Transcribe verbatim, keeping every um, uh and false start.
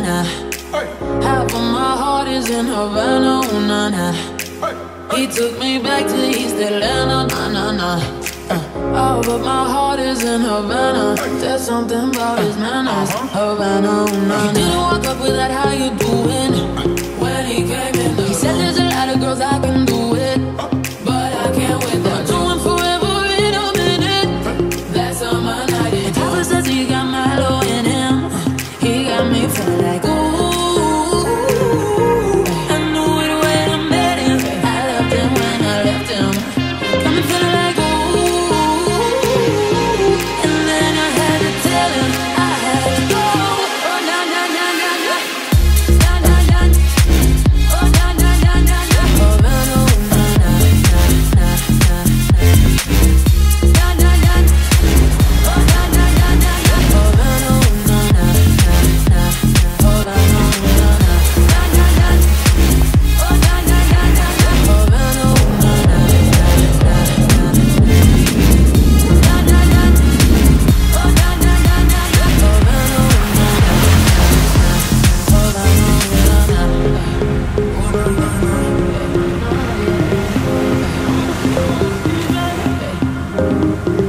nah. Half of my heart is in Havana, oh, nah, nah. He took me back to East Atlanta, nah, nah, nah. Uh, oh, but my heart is in Havana. There's something about his manners, Havana, oh, nah, nah. He didn't walk up with that, how you doing? When he came in, he said there's a lot of girls I can do it, but I can't with them. Doing forever in a minute. That summer night, and Tyler says he got Milo in him. He got me feeling like ooh. I knew it when I met him. I loved him when I left him. Got me feeling like ooh. And then I had to tell him I had to go. Oh na na na na na, na na na. Oh na na na na na. Oh na na na na na na. Na na na. Oh na na na na na. Oh na na na na na. Oh na na na na. Na na na. Oh na na na na na. Oh na na na na na. Na na na. Oh na na na na na. Oh na na na na na. Oh na na na na.